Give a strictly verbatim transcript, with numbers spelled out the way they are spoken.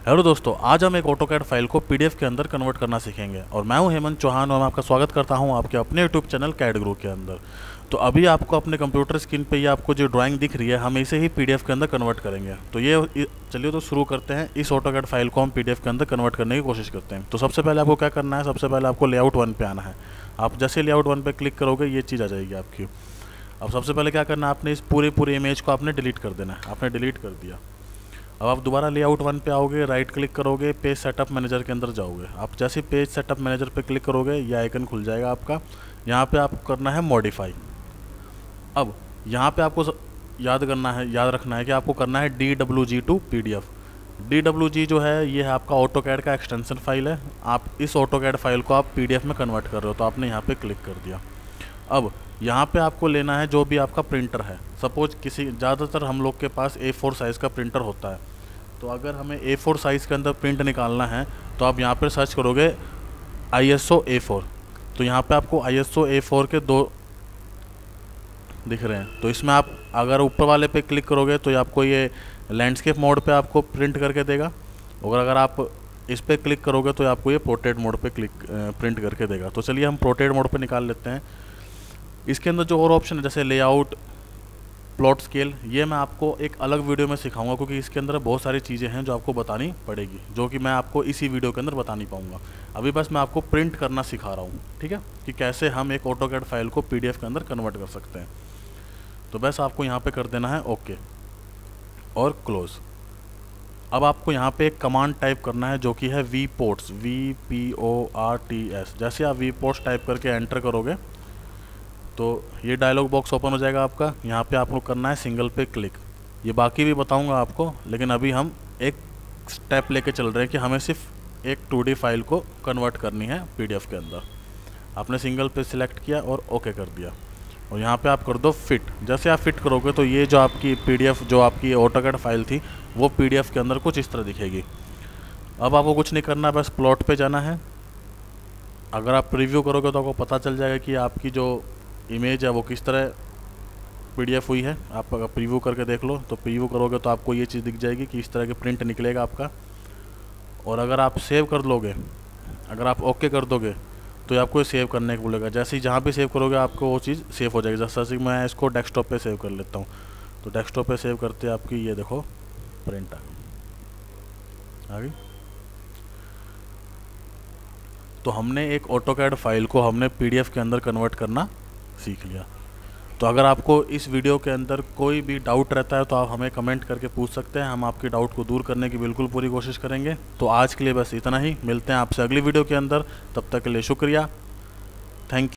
Hello दोस्तों, आज हम एक ऑटोकैड फाइल को पीडीएफ के अंदर कन्वर्ट करना सीखेंगे और मैं हूं हेमंत चौहान और मैं आपका स्वागत करता हूं आपके अपने यूट्यूब चैनल कैड गुरु के अंदर। तो अभी आपको अपने कंप्यूटर स्क्रीन पे ये आपको जो ड्राइंग दिख रही है हम इसे ही पीडीएफ के अंदर कन्वर्ट करेंगे। तो ये चलिए तो शुरू करते हैं। इस ऑटोकैड फाइल को हम पीडीएफ के अंदर कन्वर्ट करने की कोशिश करते हैं। तो सबसे पहले आपको क्या करना है, सबसे पहले आपको लेआउट वन पे आना है। आप जैसे लेआउट वन पे क्लिक करोगे ये चीज़ आ जाएगी आपकी। अब सबसे पहले क्या करना है, आपने इस पूरे पूरे इमेज को आपने डिलीट कर देना है। आपने डिलीट कर दिया। अब आप दोबारा लेआउट वन पे आओगे, राइट क्लिक करोगे, पेज सेटअप मैनेजर के अंदर जाओगे। आप जैसे पेज सेटअप मैनेजर पे क्लिक करोगे ये आइकन खुल जाएगा आपका। यहाँ पे आपको करना है मॉडिफाई। अब यहाँ पे आपको याद करना है याद रखना है कि आपको करना है D W G to P D F. D W G जो है ये है आपका ऑटोकैड का एक्सटेंशन फाइल है। आप इस ऑटोकैड फाइल को आप पी डी एफ में कन्वर्ट कर रहे हो, तो आपने यहाँ पे क्लिक कर दिया। अब यहाँ पे आपको लेना है जो भी आपका प्रिंटर है। सपोज किसी ज़्यादातर हम लोग के पास ए फोर साइज़ का प्रिंटर होता है। तो अगर हमें ए फोर साइज़ के अंदर प्रिंट निकालना है तो आप यहाँ पर सर्च करोगे I S O A four. तो यहाँ पे आपको I S O A four के दो दिख रहे हैं। तो इसमें आप अगर ऊपर वाले पे क्लिक करोगे तो ये आपको ये लैंडस्केप मोड पे आपको प्रिंट करके देगा, और अगर आप इस पर क्लिक करोगे तो आपको ये पोर्ट्रेट मोड पे क्लिक प्रिंट करके देगा। तो चलिए हम पोर्ट्रेट मोड पे निकाल लेते हैं। इसके अंदर जो और ऑप्शन है जैसे लेआउट, प्लॉट स्केल, ये मैं आपको एक अलग वीडियो में सिखाऊंगा, क्योंकि इसके अंदर बहुत सारी चीज़ें हैं जो आपको बतानी पड़ेगी, जो कि मैं आपको इसी वीडियो के अंदर बता नहीं पाऊंगा। अभी बस मैं आपको प्रिंट करना सिखा रहा हूँ, ठीक है, कि कैसे हम एक ऑटोकैड फाइल को पीडीएफ के अंदर कन्वर्ट कर सकते हैं। तो बस आपको यहाँ पे कर देना है ओके और क्लोज। अब आपको यहाँ पे एक कमांड टाइप करना है जो कि है V ports, V P O R T S. जैसे आप वी पोर्ट्स टाइप करके एंटर करोगे तो ये डायलॉग बॉक्स ओपन हो जाएगा आपका। यहाँ पे आपको करना है सिंगल पे क्लिक। ये बाकी भी बताऊंगा आपको, लेकिन अभी हम एक स्टेप लेके चल रहे हैं कि हमें सिर्फ एक टू डी फाइल को कन्वर्ट करनी है पीडीएफ के अंदर। आपने सिंगल पे सिलेक्ट किया और ओके कर दिया, और यहाँ पे आप कर दो फिट। जैसे आप फिट करोगे तो ये जो आपकी पीडीएफ, जो आपकी ऑटोकैड फाइल थी, वो पीडीएफ के अंदर कुछ इस तरह दिखेगी। अब आपको कुछ नहीं करना, बस प्लॉट पे जाना है। अगर आप प्रीव्यू करोगे तो आपको पता चल जाएगा कि आपकी जो इमेज है वो किस तरह पीडीएफ हुई है। आप अगर प्रीव्यू करके देख लो तो प्रीव्यू करोगे तो आपको ये चीज़ दिख जाएगी कि इस तरह के प्रिंट निकलेगा आपका। और अगर आप सेव कर लोगे, अगर आप ओके कर दोगे तो आपको ये सेव करने को बोलेगा। जैसे ही जहाँ भी सेव करोगे आपको वो चीज़ सेव हो जाएगी। जैसे कि मैं इसको डेस्कटॉप पे सेव कर लेता हूँ, तो डेस्कटॉप पे सेव करते आपकी ये देखो प्रिंट आ गई। तो हमने एक ऑटोकैड फाइल को हमने पीडीएफ के अंदर कन्वर्ट करना सीख लिया। तो अगर आपको इस वीडियो के अंदर कोई भी डाउट रहता है तो आप हमें कमेंट करके पूछ सकते हैं। हम आपके डाउट को दूर करने की बिल्कुल पूरी कोशिश करेंगे। तो आज के लिए बस इतना ही। मिलते हैं आपसे अगली वीडियो के अंदर। तब तक के लिए शुक्रिया। Thank you.